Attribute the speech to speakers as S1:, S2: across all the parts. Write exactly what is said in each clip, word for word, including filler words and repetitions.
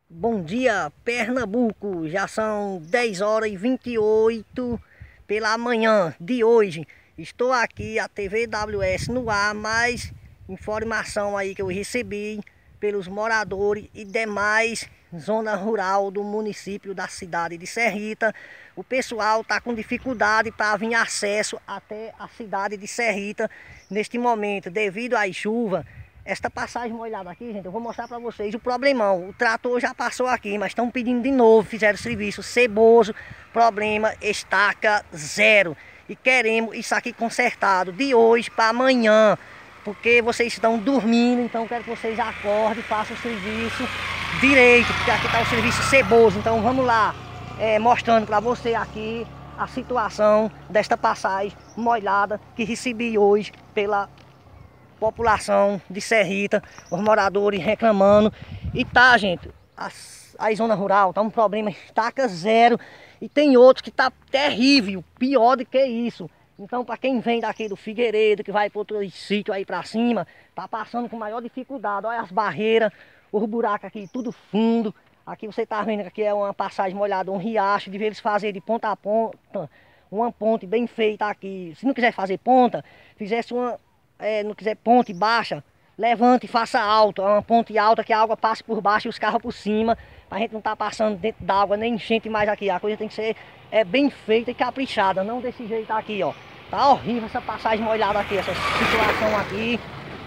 S1: Bom dia, Pernambuco. Já são dez horas e vinte e oito pela manhã de hoje. Estou aqui, a T V W S no ar, mais informação aí que eu recebi pelos moradores e demais zona rural do município da cidade de Serrita. O pessoal está com dificuldade para vir acesso até a cidade de Serrita neste momento, devido às chuvas. Esta passagem molhada aqui, gente, eu vou mostrar para vocês o problemão. O trator já passou aqui, mas estão pedindo de novo, fizeram serviço ceboso, problema, estaca zero. E queremos isso aqui consertado de hoje para amanhã, porque vocês estão dormindo, então quero que vocês acordem e façam o serviço direito, porque aqui está o serviço ceboso. Então vamos lá, é, mostrando para você aqui a situação desta passagem molhada que recebi hoje pela população de Serrita, os moradores reclamando. E tá, gente, as, a zona rural tá um problema, estaca zero. E tem outros que tá terrível, pior do que isso. Então, para quem vem daqui do Figueiredo, que vai para outro sítio aí para cima, tá passando com maior dificuldade. Olha as barreiras, os buracos aqui, tudo fundo. Aqui você tá vendo que aqui é uma passagem molhada, um riacho, de eles fazerem de ponta a ponta, uma ponte bem feita aqui. Se não quiser fazer ponta, fizesse uma É, não quiser ponte baixa, levante e faça alto. É uma ponte alta que a água passe por baixo e os carros por cima, para a gente não estar tá passando dentro d'água, nem enchente mais aqui. A coisa tem que ser é, bem feita e caprichada, não desse jeito aqui, ó. Tá horrível essa passagem molhada aqui, essa situação aqui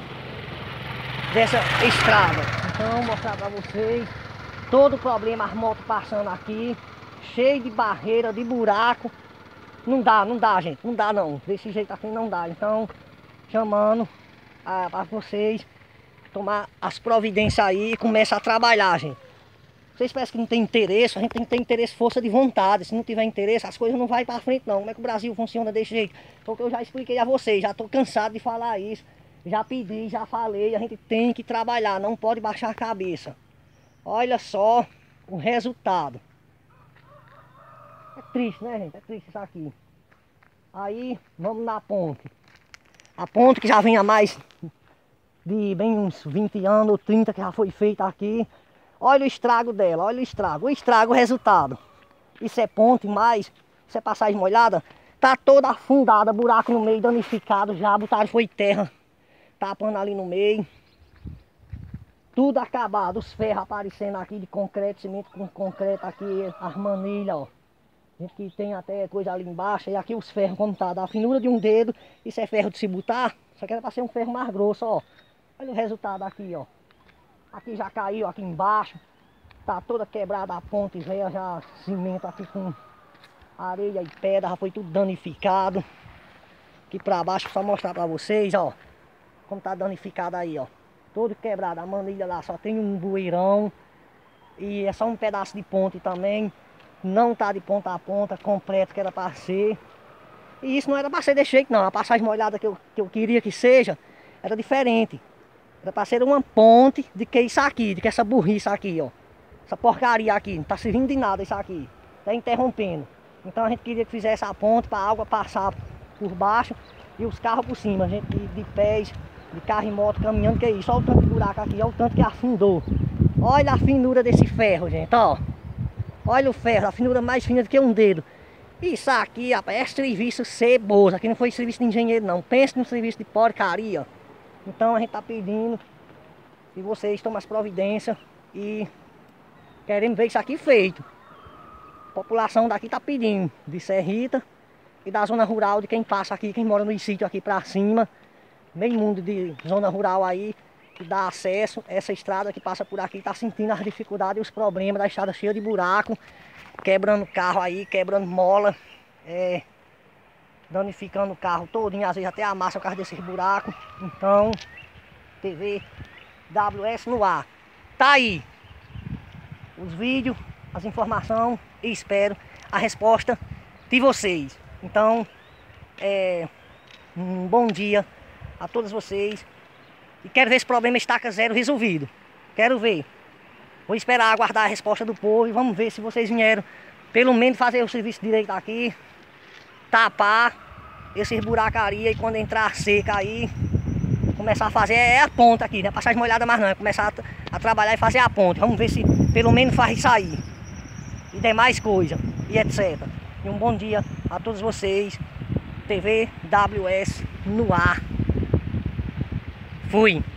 S1: dessa estrada. Então, vou mostrar para vocês todo o problema, as motos passando aqui, cheio de barreira, de buraco. Não dá, não dá, gente, não dá não. Desse jeito assim não dá. Então, chamando para vocês tomar as providências aí e começar a trabalhar, gente. Vocês parecem que não tem interesse, a gente tem que ter interesse, força de vontade. Se não tiver interesse, as coisas não vão para frente não. Como é que o Brasil funciona desse jeito? Porque eu já expliquei a vocês, já estou cansado de falar isso. Já pedi, já falei, a gente tem que trabalhar, não pode baixar a cabeça. Olha só o resultado. É triste, né, gente? É triste isso aqui. Aí, vamos na ponte. A ponte que já vem há mais de bem uns vinte anos ou trinta que já foi feita aqui. Olha o estrago dela, olha o estrago. O estrago, o resultado. Isso é ponte, mas isso é passagem molhada. Tá toda afundada, buraco no meio, danificado já. Botaram foi terra, tapando ali no meio. Tudo acabado, os ferros aparecendo aqui de concreto, cimento com concreto aqui, as manilhas, ó. Gente que tem até coisa ali embaixo. E aqui os ferros como tá, da finura de um dedo. Isso é ferro de se botar. Só que era para ser um ferro mais grosso, ó. Olha o resultado aqui, ó. Aqui já caiu, aqui embaixo. Tá toda quebrada a ponte velha, já cimento aqui com areia e pedra. Já foi tudo danificado. Aqui pra baixo, só mostrar pra vocês, ó. Como tá danificado aí, ó. Todo quebrado, a manilha lá só tem um bueirão. E é só um pedaço de ponte também. Não tá de ponta a ponta, completo que era para ser. E isso não era para ser desse jeito não. A passagem molhada que eu, que eu queria que seja, era diferente. Era para ser uma ponte de que isso aqui, de que essa burrice aqui, ó. Essa porcaria aqui, não tá servindo de nada isso aqui. Tá interrompendo. Então a gente queria que fizesse a ponte para a água passar por baixo e os carros por cima. A gente de, de pés, de carro e moto caminhando, que é isso. Olha o tanto de buraco aqui, olha o tanto que afundou. Olha a finura desse ferro, gente, ó. Olha o ferro, a finura mais fina do que um dedo. Isso aqui, rapaz, é serviço ceboso. Aqui não foi serviço de engenheiro, não. Pense num serviço de porcaria. Então a gente tá pedindo que vocês tomem as providências e queremos ver isso aqui feito. A população daqui tá pedindo, de Serrita e da zona rural, de quem passa aqui, quem mora no sítio aqui pra cima. Meio mundo de zona rural aí, que dá acesso a essa estrada que passa por aqui, tá sentindo as dificuldades e os problemas da estrada cheia de buraco, quebrando carro aí, quebrando mola, é, danificando o carro todinho, às vezes até amassa por causa desses buracos. Então, T V W S no ar. Tá aí os vídeos, as informações e espero a resposta de vocês. Então, é, um bom dia a todos vocês. E quero ver esse problema estaca zero resolvido. Quero ver. Vou esperar aguardar a resposta do povo e vamos ver se vocês vieram pelo menos fazer o serviço direito aqui. Tapar esses buracaria e quando entrar seca aí, começar a fazer é a ponta aqui, não é passagem molhada mais não, é começar a, a trabalhar e fazer a ponta. Vamos ver se pelo menos faz isso aí. E demais coisa, e etcétera. E um bom dia a todos vocês. T V W S no ar. Fui.